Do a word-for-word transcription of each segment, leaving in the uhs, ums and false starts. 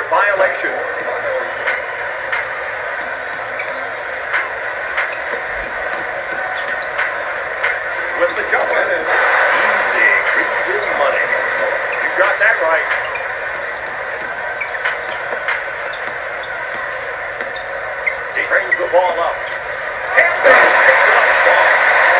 violation. With the jumper. Easy, greasy money. You got that right. He brings the ball up. Hampton picks it up. Ball.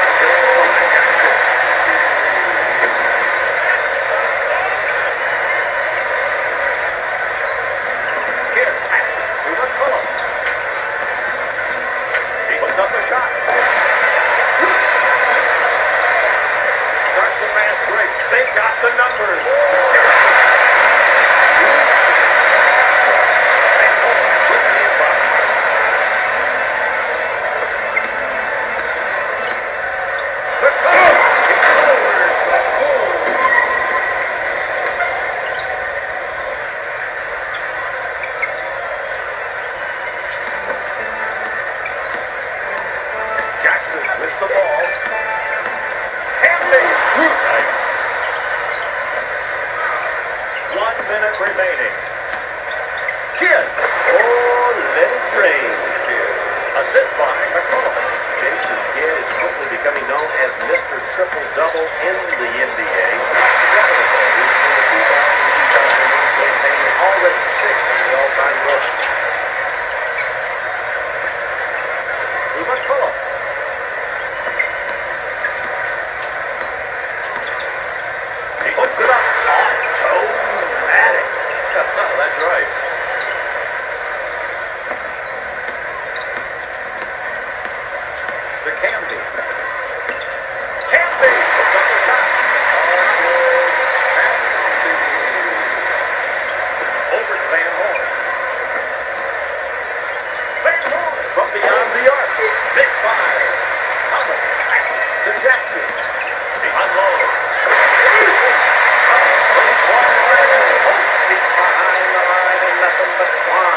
Kid passes to McCullough. He puts up the shot. Starts the fast break. They got the numbers. With the ball. Hamley. Nice. One minute remaining. Kid. Oh, let it rain. Assist by McCullough. Jason Kidd is quickly becoming known as Mister Triple-Double in the N B A. Seven of those in the two thousand two thousand one campaign, already sixth on the all-time list. To McCullough. He puts it up. Automatic. That's right. To Camby. Camby puts up the shot. Over to Van Horn. Van Horn from beyond the arc. Big fire. Thomas passes to Jackson. He unloads. Behind the line and nothing but twine.